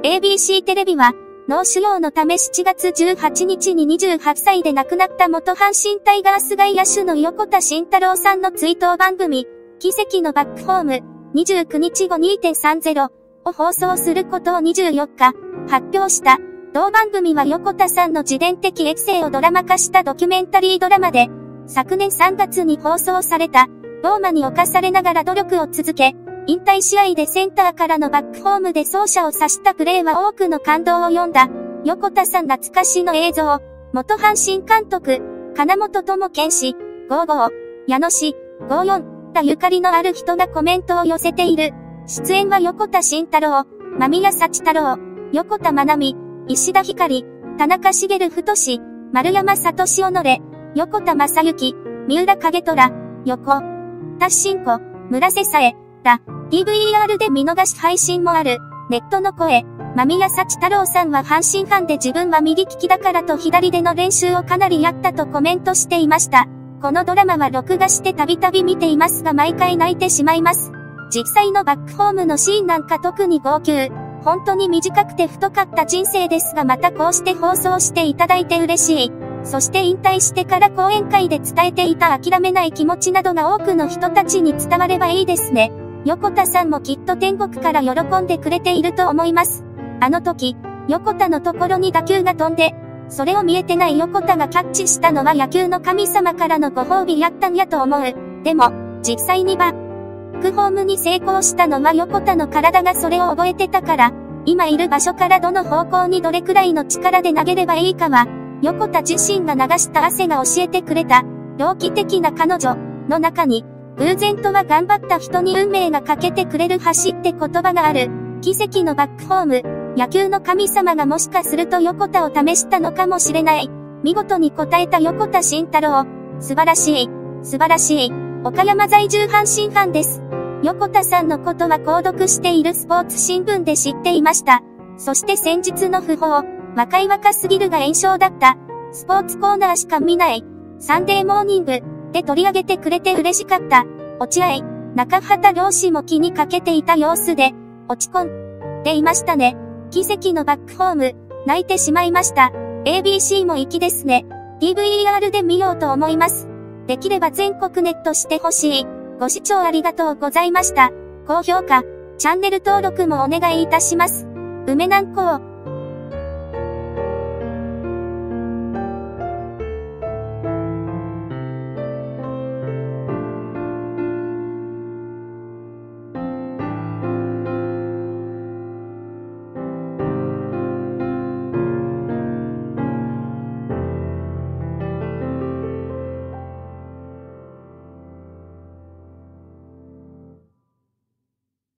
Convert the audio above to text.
ABC テレビは、脳腫瘍のため7月18日に28歳で亡くなった元阪神タイガース外野手の横田慎太郎さんの追悼番組、奇跡のバックホーム、29日後 2.30 を放送することを24日、発表した。同番組は横田さんの自伝的エッセイをドラマ化したドキュメンタリードラマで、昨年3月に放送された、ローマに侵されながら努力を続け、引退試合でセンターからのバックホームで走者を刺したプレーは多くの感動を呼んだ。横田さん懐かしの映像、元阪神監督、金本智健氏、55、矢野氏、54、らゆかりのある人がコメントを寄せている。出演は横田慎太郎、間宮幸太郎、横田真奈美、石田ひかり、田中茂太、丸山聡己、横田正幸、三浦影虎、横田真子、村瀬紗恵ら、TVer で見逃し配信もある。ネットの声、間宮幸太郎さんは阪神ファンで自分は右利きだからと左での練習をかなりやったとコメントしていました。このドラマは録画してたびたび見ていますが毎回泣いてしまいます。実際のバックホームのシーンなんか特に号泣。本当に短くて太かった人生ですがまたこうして放送していただいて嬉しい。そして引退してから講演会で伝えていた諦めない気持ちなどが多くの人たちに伝わればいいですね。横田さんもきっと天国から喜んでくれていると思います。あの時、横田のところに打球が飛んで、それを見えてない横田がキャッチしたのは野球の神様からのご褒美やったんやと思う。でも、実際にバックホームに成功したのは横田の体がそれを覚えてたから、今いる場所からどの方向にどれくらいの力で投げればいいかは、横田自身が流した汗が教えてくれた、猟奇的な彼女の中に、偶然とは頑張った人に運命がかけてくれる橋って言葉がある。奇跡のバックホーム。野球の神様がもしかすると横田を試したのかもしれない。見事に答えた横田慎太郎。素晴らしい。素晴らしい。岡山在住阪神ファンです。横田さんのことは購読しているスポーツ新聞で知っていました。そして先日の訃報。若すぎるが炎症だった。スポーツコーナーしか見ない。サンデーモーニング。で取り上げてくれて嬉しかった。落合、中畑漁師も気にかけていた様子で、落ち込んでいましたね。奇跡のバックホーム、泣いてしまいました。ABC も粋ですね。TVer で見ようと思います。できれば全国ネットしてほしい。ご視聴ありがとうございました。高評価、チャンネル登録もお願いいたします。梅南港。